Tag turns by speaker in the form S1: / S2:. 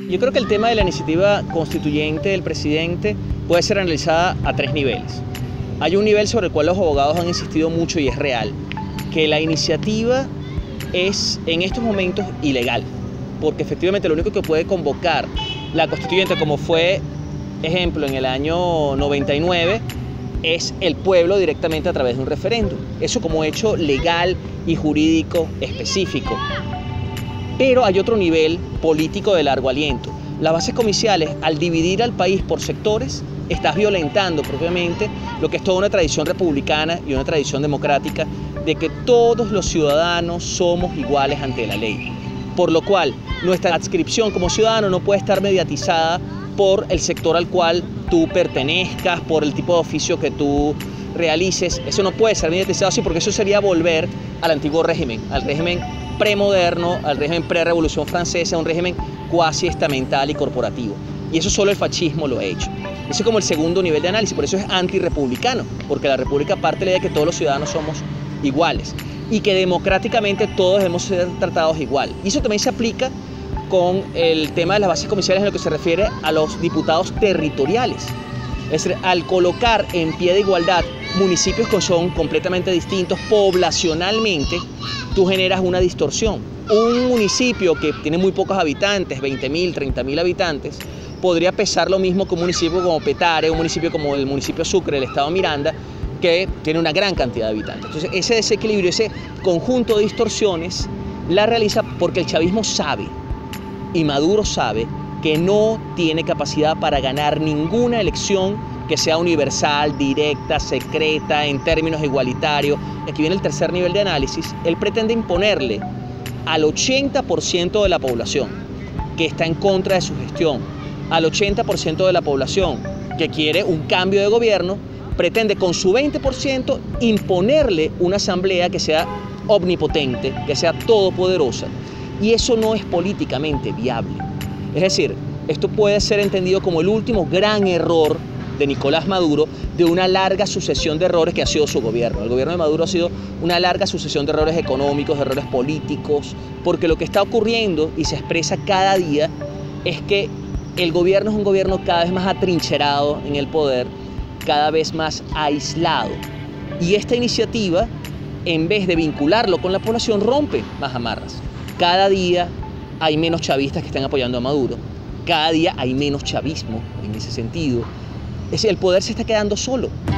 S1: Yo creo que el tema de la iniciativa constituyente del presidente puede ser analizada a tres niveles. Hay un nivel sobre el cual los abogados han insistido mucho y es real, que la iniciativa es en estos momentos ilegal, porque efectivamente lo único que puede convocar la constituyente, como fue ejemplo en el año 99, es el pueblo directamente a través de un referéndum. Eso como hecho legal y jurídico específico. Pero hay otro nivel político de largo aliento. Las bases comiciales, al dividir al país por sectores, estás violentando propiamente lo que es toda una tradición republicana y una tradición democrática de que todos los ciudadanos somos iguales ante la ley. Por lo cual, nuestra adscripción como ciudadano no puede estar mediatizada por el sector al cual tú pertenezcas, por el tipo de oficio que tú realices. Eso no puede ser mediatizado así, porque eso sería volver al antiguo régimen, al régimen premoderno, al régimen pre-revolución francesa, un régimen cuasi estamental y corporativo. Y eso solo el fascismo lo ha hecho. Ese es como el segundo nivel de análisis, por eso es antirrepublicano, porque la república parte de la idea de que todos los ciudadanos somos iguales y que democráticamente todos debemos ser tratados igual. Y eso también se aplica con el tema de las bases comiciales en lo que se refiere a los diputados territoriales. Es decir, al colocar en pie de igualdad municipios que son completamente distintos poblacionalmente, tú generas una distorsión. Un municipio que tiene muy pocos habitantes, 20.000, 30.000 habitantes, podría pesar lo mismo que un municipio como Petare, un municipio como el municipio Sucre, del estado Miranda, que tiene una gran cantidad de habitantes. Entonces, ese desequilibrio, ese conjunto de distorsiones, la realiza porque el chavismo sabe, y Maduro sabe, que no tiene capacidad para ganar ninguna elección que sea universal, directa, secreta, en términos igualitarios. Aquí viene el tercer nivel de análisis. Él pretende imponerle al 80% de la población que está en contra de su gestión, al 80% de la población que quiere un cambio de gobierno, pretende con su 20% imponerle una asamblea que sea omnipotente, que sea todopoderosa. Y eso no es políticamente viable. Es decir, esto puede ser entendido como el último gran error de Nicolás Maduro, de una larga sucesión de errores que ha sido su gobierno. El gobierno de Maduro ha sido una larga sucesión de errores económicos, de errores políticos, porque lo que está ocurriendo y se expresa cada día es que el gobierno es un gobierno cada vez más atrincherado en el poder, cada vez más aislado. Y esta iniciativa, en vez de vincularlo con la población, rompe más amarras. Cada día hay menos chavistas que están apoyando a Maduro. Cada día hay menos chavismo en ese sentido. Es decir, el poder se está quedando solo.